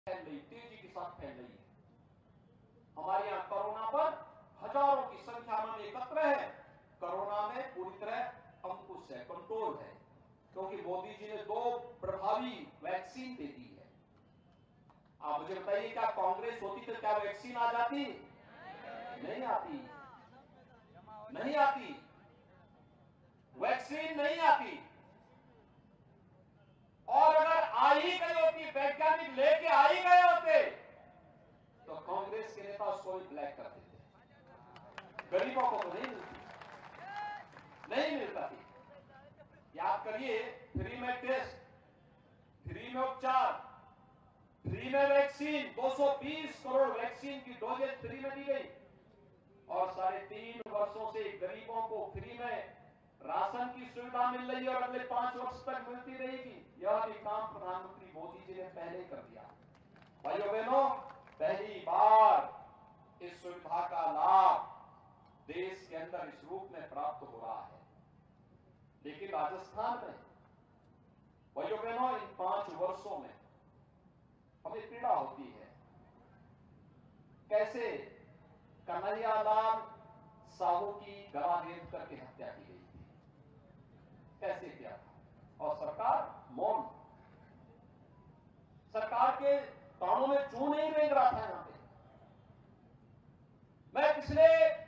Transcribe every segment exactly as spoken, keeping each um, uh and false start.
फैल रही, तेजी के साथ फैल रही है। हमारे यहाँ कोरोना पर हजारों की संख्या में एकत्र है। कोरोना में पूरी तरह अंकुश है, कंट्रोल है, क्योंकि मोदी जी ने दो प्रभावी वैक्सीन दे दी है। आप मुझे बताइए, क्या कांग्रेस होती तो क्या वैक्सीन आ जाती? नहीं आती, नहीं आती, वैक्सीन नहीं आती। और अगर आ ही गई होती, वैज्ञानिक लेके आ ही गए होते, तो कांग्रेस के नेता उसको भी ब्लैक कर देते। गरीबों को तो नहीं मिलती, नहीं मिलता थी। याद करिए, फ्री में टेस्ट, फ्री में उपचार, फ्री में वैक्सीन, दो सौ बीस करोड़ वैक्सीन की डोजेज फ्री में दी गई। और साढ़े तीन वर्षों से गरीबों को फ्री में राशन की सुविधा मिल रही है और अगले पांच वर्ष तक मिलती रहेगी। यह भी काम प्रधानमंत्री मोदी जी ने पहले कर दिया। भाइयों बहनों, पहली बार इस सुविधा का लाभ देश के अंदर इस रूप में प्राप्त हो रहा है। लेकिन राजस्थान में भाइयों बहनों, इन पांच वर्षों में हमें पीड़ा होती है। कैसे कन्हैयालाल साहू की गला रेत करके हत्या की गई थी, कैसे किया था, और सरकार मौन, सरकार के कानों में चूं नहीं रेंग रहा था। यहां पे मैं पिछले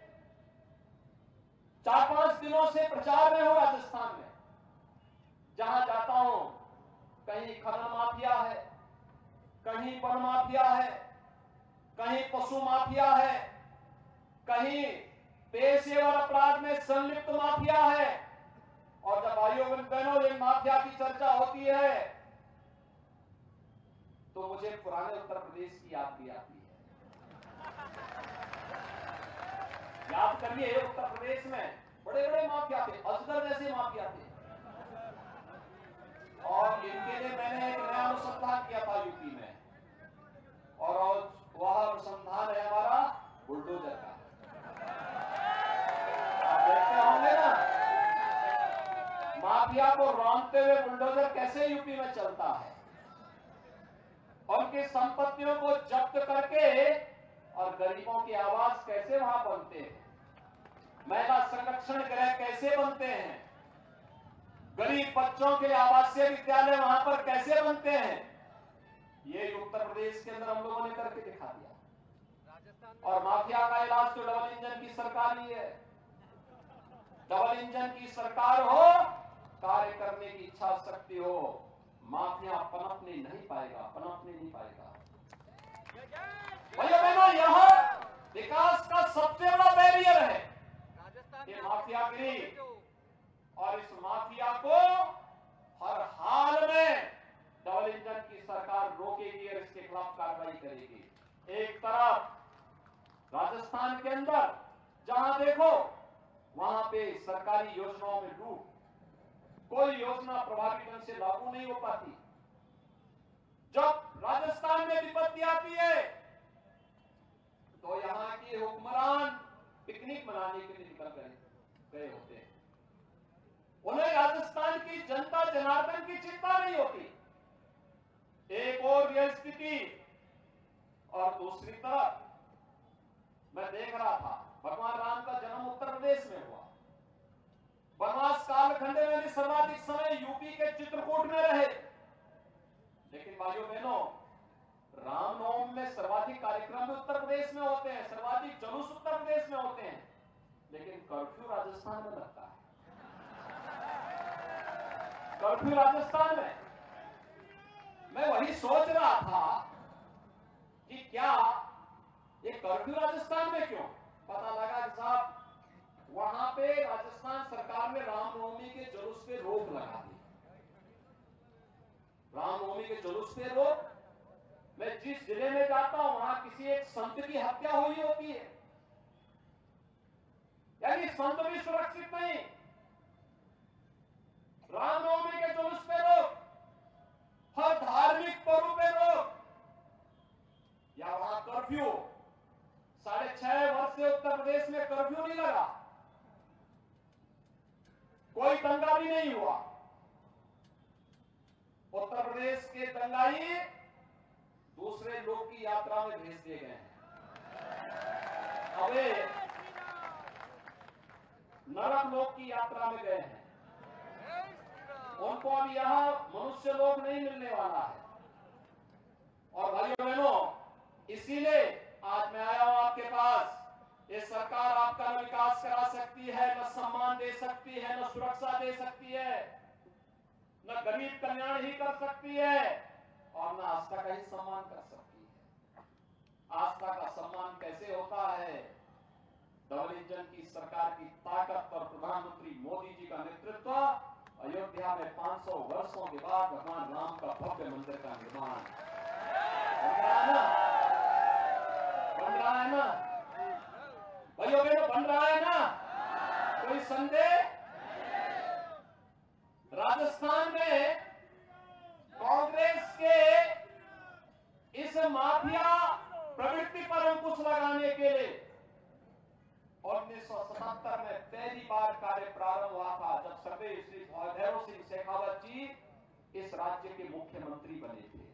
चार पांच दिनों से प्रचार में हूं राजस्थान में। जहां जाता हूं, कहीं खनन माफिया है, कहीं वन माफिया है, कहीं पशु माफिया है, कहीं पेशेवर अपराध में संलिप्त माफिया है। और जब भाइयों बहनों इन माफिया की चर्चा होती है तो मुझे पुराने उत्तर प्रदेश की याद भी आती है। याद करिए, उत्तर प्रदेश में बड़े बड़े माफिया थे, अजगर जैसे माफिया थे। और इनके लिए मैंने एक नया अनुसंधान किया था यूपी में, और वह अनुसंधान है हमारा बुलडोजर का। आप देखते होंगे ना, माफिया को रौंदते हुए बुलडोजर कैसे यूपी में चलता है, उनकी संपत्तियों को जब्त करके और गरीबों की आवाज कैसे वहां बनते हैं, महिला संरक्षण गृह कैसे बनते हैं, गरीब बच्चों के लिए आवासीय विद्यालय वहां पर कैसे बनते हैं, ये उत्तर प्रदेश के अंदर हम लोगों ने करके दिखा दिया। और माफिया का इलाज तो डबल इंजन की सरकार ही है। डबल इंजन की सरकार हो, कार्य करने की इच्छा शक्ति हो, माफिया पनपने नहीं पाएगा, पनपने नहीं पाएगा। भैया बहनों, यह विकास का सबसे बड़ा बैरियर है, ये माफियागिरी। और इस माफिया को हर हाल में डबल इंजन की सरकार रोकेगी और इसके खिलाफ कार्रवाई करेगी। एक तरफ राजस्थान के अंदर जहां देखो वहां पे सरकारी योजनाओं में लूट, कोई योजना प्रभावी ढंग से लागू नहीं हो पाती। जब राजस्थान में विपत्ति आती है तो यहां के हुक्मरान पिकनिक मनाने के लिए निकल गए गए होते हैं। उन्हें राजस्थान की जनता जनार्दन की चिंता नहीं होती। एक और यह स्थिति, और दूसरी तरफ मैं देख रहा था, भगवान राम का जन्म उत्तर प्रदेश में हुआ। वनवास कालखंड में भी सर्वाधिक समय यूपी के चित्रकूट में रहे। लेकिन भाइयों बहनों, रामनवमी में सर्वाधिक कार्यक्रम भी उत्तर प्रदेश में होते हैं, सर्वाधिक जुलूस उत्तर प्रदेश में होते हैं, लेकिन कर्फ्यू राजस्थान में लगता है। कर्फ्यू राजस्थान में। मैं वही सोच रहा था कि क्या ये कर्फ्यू राजस्थान में क्यों? पता लगा कि साहब वहां पे राजस्थान सरकार ने रामनवमी के जुलूस पे रोक लगा दी। रामनवमी के जुलूस पे रोक। मैं जिस जिले में जाता हूं वहां किसी एक संत की हत्या हुई होती है, यानी संत भी सुरक्षित नहीं। रामनवमी के जुलूस पे रोक, हर धार्मिक पर्व पे रोक, या वहां कर्फ्यू। साढ़े छह वर्ष से उत्तर प्रदेश में कर्फ्यू नहीं लगा, कोई दंगा भी नहीं हुआ। उत्तर प्रदेश के दंगाई दूसरे लोग की यात्रा में भेज दिए गए हैं। अब वे नरक लोक की यात्रा में गए हैं। उनको अब यहां मनुष्य लोक नहीं मिलने वाला है। और भाइयों बहनों, इसीलिए आज मैं आया हूं आपके पास। ये सरकार आपका न विकास करा सकती है, न सम्मान दे सकती है, न सुरक्षा दे सकती है, न गरीब कल्याण ही कर सकती है, और न आस्था का ही सम्मान कर सकती है। आस्था का सम्मान कैसे होता है? डबल इंजन की सरकार की ताकत और प्रधानमंत्री मोदी जी का नेतृत्व, अयोध्या में पाँच सौ वर्षों के बाद भगवान राम का भव्य मंदिर का निर्माण बन रहा है ना? बन रहा है ना? भाइयों बहनों, बन रहा है ना? कोई संदेह? राजस्थान में कांग्रेस के इस माफिया प्रवृत्ति पर अंकुश लगाने के लिए उन्नीस सौ सतहत्तर में पहली बार कार्य प्रारंभ हुआ था, जब सर्वे श्री भैरव सिंह शेखावत जी इस राज्य के मुख्यमंत्री बने थे।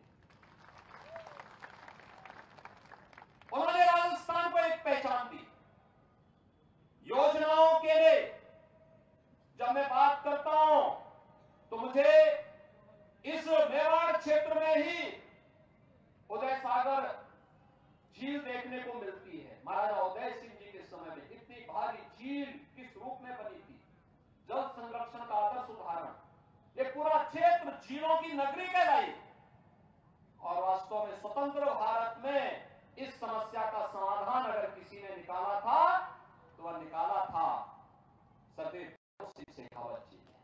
उन्होंने राजस्थान को एक पहचान दी। योजनाओं के लिए जब मैं बात करता हूं तो मुझे इस मेवाड़ क्षेत्र में ही उदय सागर झील देखने को मिलती है। महाराजा उदय सिंह जी के समय में इतनी भारी झील किस रूप में बनी थी, जल संरक्षण का आदर्श उदाहरण। ये पूरा क्षेत्र झीलों की नगरी कहलाई। और वास्तव में स्वतंत्र भारत में इस समस्या का समाधान अगर किसी ने निकाला था तो वह निकाला था सरदार सिंह शेखावत जी ने।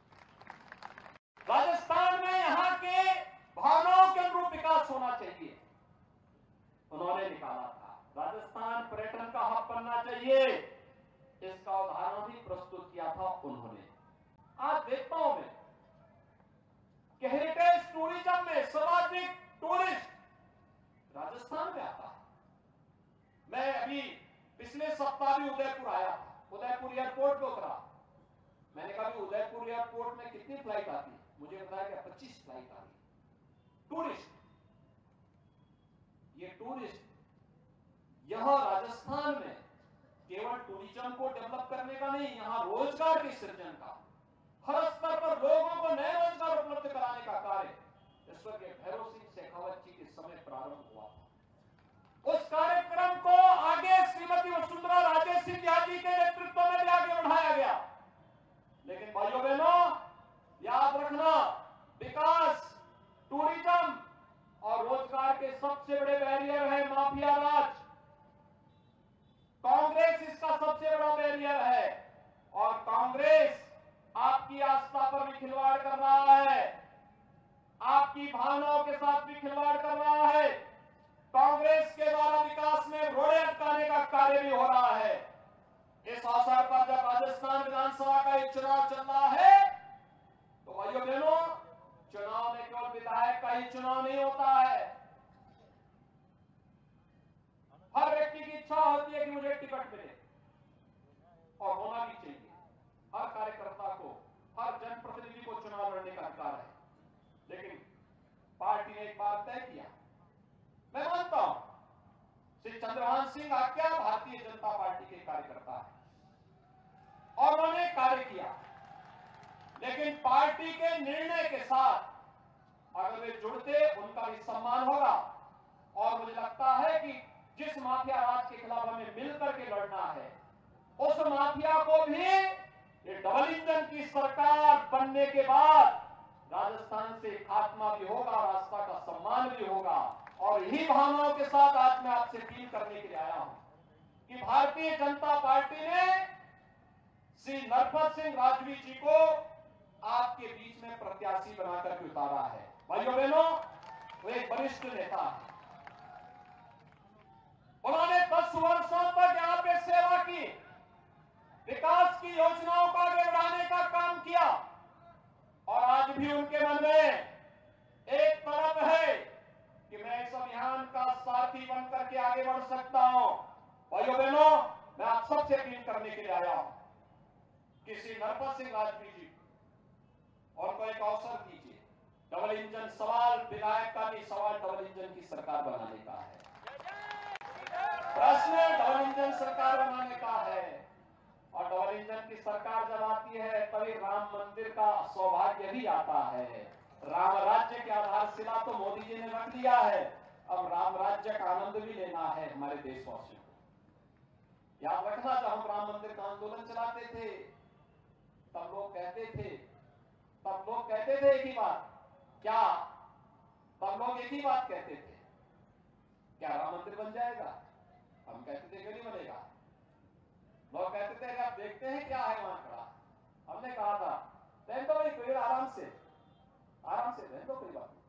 राजस्थान में यहाँ के भावनाओं के अनुरूप विकास होना चाहिए, उन्होंने निकाला था। राजस्थान पर्यटन का हब बनना चाहिए, इसका उदाहरण भी प्रस्तुत किया था उन्होंने। आज देखता हूं मैं कि हेरिटेज टूरिज्म में सर्वाधिक टूरिस्ट राजस्थान में आता है। मैं अभी पिछले सप्ताह भी उदयपुर आया था, उदयपुर एयरपोर्ट पे उतरा। मैंने कहा भी उदयपुर एयरपोर्ट में कितनी फ्लाइट आती है? मुझे बताया कि पच्चीस फ्लाइट आ रही टूरिस्ट। ये टूरिस्ट यहां राजस्थान में केवल टूरिज्म को डेवलप करने का नहीं, यहां रोजगार के सृजन का, हर स्तर पर लोगों को नए रोजगार उपलब्ध कराने का कार्य स्वर्गीय भैरव सिंह शेखावत जी के समय प्रारंभ हुआ था। उस कार्यक्रम को आगे श्रीमती वसुंधरा राजे सिंधिया जी के नेतृत्व में भी आगे बढ़ाया गया। लेकिन भाइयों बहनों, याद रखना, विकास, टूरिज्म और रोजगार के सबसे बड़े बैरियर है माफिया राज। कांग्रेस इसका सबसे बड़ा बैरियर है, और कांग्रेस आपकी आस्था पर भी खिलवाड़ कर रहा है, आपकी भावनाओं के साथ भी खिलवाड़ कर रहा है। कांग्रेस के द्वारा विकास में रोड़े अटकाने का कार्य भी हो रहा है। इस अवसर पर जब राजस्थान विधानसभा का एक चुनाव चल रहा है तो भाइयों बहनों, चुनाव में केवल विधायक का ही चुनाव नहीं होता है। हर व्यक्ति की इच्छा होती है कि मुझे टिकट मिले, और होना भी चाहिए। हर कार्यकर्ता को, हर जनप्रतिनिधि को चुनाव लड़ने का अधिकार है। लेकिन पार्टी ने एक बात तय किया, मैं मानता हूं श्री चंद्रभान सिंह आज्ञा भारतीय जनता पार्टी के कार्यकर्ता है और उन्होंने कार्य किया, लेकिन पार्टी के निर्णय के साथ अगर वे जुड़ते उनका भी सम्मान होगा। और मुझे लगता है कि जिस माफिया राज के खिलाफ हमें मिलकर के लड़ना है, उस माफिया को भी ये डबल इंजन की सरकार बनने के बाद राजस्थान से खात्मा भी होगा, रास्ता का सम्मान भी होगा। और यही भावनाओं के साथ आज मैं आपसे अपील करने के लिए आया हूं कि भारतीय जनता पार्टी ने श्री नरपत सिंह राजवी जी को आपके बीच में प्रत्याशी बनाकर के उतारा है। भाइयों बहनों, वो एक वरिष्ठ नेता है, उन्होंने दस वर्षों तक यहाँ पे सेवा की, विकास की योजनाओं को आगे बढ़ाने का काम किया, और आज भी उनके मन में एक तड़प है कि मैं इस अभियान का साथी बनकर के आगे बढ़ सकता हूं। भाइयों बहनों, मैं आप सबसे अपील करने के लिए आया हूं कि श्री नरपत सिंह राजवी जी और को एक अवसर दीजिए। डबल इंजन सवाल विधायक का भी सवाल डबल इंजन की सरकार बनाने का है। प्रश्न डबल इंजन सरकार बनाने का है। और डबल इंजन की सरकार जब आती है तभी राम मंदिर का सौभाग्य भी आता है। राम राज्य की आधारशिला तो मोदी जी ने रख दिया है, अब राम राज्य का आनंद भी लेना है हमारे देशवासियों को। याद रखना, जब हम राम मंदिर का आंदोलन चलाते थे तब लोग कहते थे तब लोग कहते थे एक ही बात, क्या तब लोग एक ही बात कहते थे, क्या राम मंदिर बन जाएगा? हम कहते थे क्यों नहीं बनेगा। लोग कहते थे आप देखते हैं क्या है वहां खड़ा। हमने कहा था रहने दो भाई, कोई आराम से आराम से रहने दो, कोई बात नहीं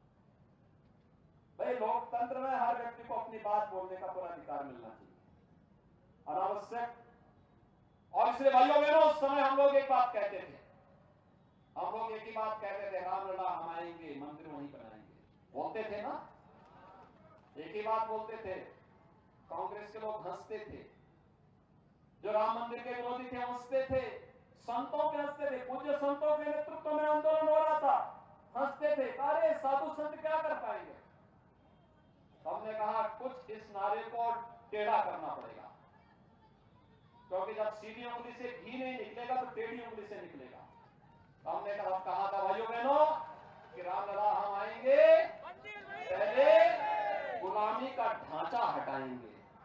भाई। लोकतंत्र में हर व्यक्ति को अपनी बात बोलने का पूरा अधिकार मिलना चाहिए, अनावश्यक। और इसलिए भाइयों बहनों, उस समय हम लोग एक बात कहते थे, हम लोग एक ही बात कहते थे, रामलला हम आएंगे, मंदिर वहीं बनाएंगे, बोलते थे ना, एक ही बात बोलते थे। कांग्रेस के लोग हंसते थे, जो राम मंदिर के विरोधी थे हंसते थे, संतों के हंसते थे, पूज्य संतों के नेतृत्व में आंदोलन हो रहा था, हंसते थे, अरे साधु संत क्या कर पाएंगे। हमने कहा कुछ इस नारे को टेढ़ा करना पड़ेगा, क्योंकि जब सीधी उंगली से घी नहीं निकलेगा तो टेढ़ी उंगली से निकलेगा। हमने कहा कहा था भाइयों बहनों कि रामलला हम आएंगे, पहले गुलामी का ढांचा हटाएंगे।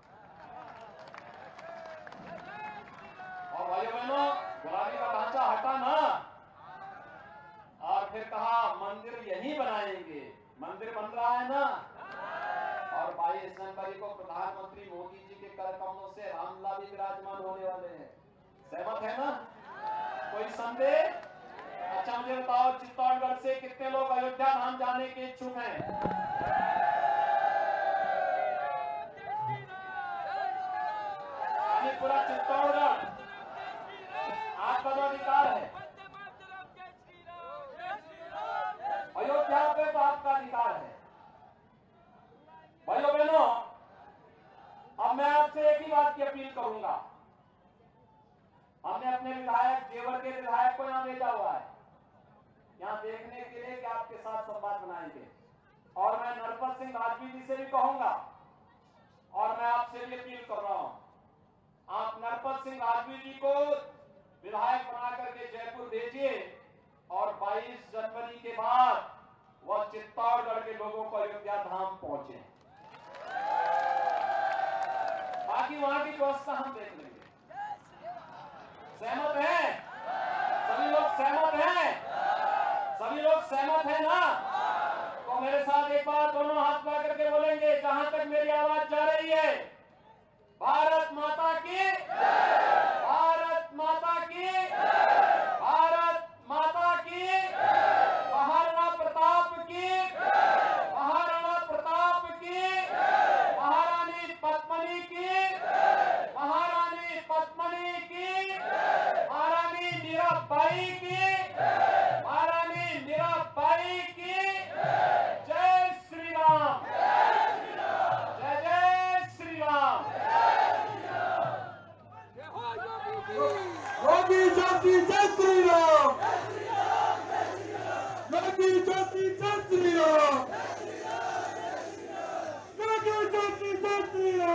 और भाइयों बहनों, गुलामी का ढांचा हटा ना, और फिर कहा मंदिर यहीं बनाएंगे। मंदिर बन रहा है ना, और बाईस जनवरी को प्रधानमंत्री मोदी जी के कर कमलों से रामलला भी विराजमान होने वाले हैं। सहमत है ना? कोई संदेह? अच्छा मुझे बताओ, चित्तौड़गढ़ से कितने लोग अयोध्या धाम जाने के इच्छुक हैं? पूरा चित्तौड़गढ़, आपका जो अधिकार है अयोध्या पे, तो आपका अधिकार है। भाइयों बहनों, अब मैं आपसे एक ही बात की अपील करूंगा। हमने अपने विधायक, जेवर के विधायक को यहां भेजा हुआ है, यहां देखने के लिए कि आपके साथ संवाद बनाएंगे। और मैं नरपत सिंह राजवी जी से भी कहूंगा, और मैं आपसे भी अपील कर रहा हूं, आप नरपत सिंह राजवी जी को विधायक बना करके जयपुर भेजिए, और बाईस जनवरी के बाद वह चित्तौड़गढ़ के लोगों को अयोध्या धाम पहुंचे। बाकी वहां की व्यवस्था हम देख लेंगे। सहमत हैं? सभी लोग सहमत हैं? सभी लोग सहमत हैं ना? तो मेरे साथ एक बार दोनों हाथ पकड़ करके बोलेंगे, जहां तक मेरी आवाज जा रही है, भारत माता की, भारत माता की, भारत माता की, महाराणा प्रताप की, महाराणा प्रताप की, महारानी पद्मिनी की, महारानी पद्मिनी की, महारानी मीराबाई की, महारानी मीराबाई की। जय श्री राम, जय जय श्री राम। योगी ज्योति जय श्री राम, योगी ज्योति जय श्री राम।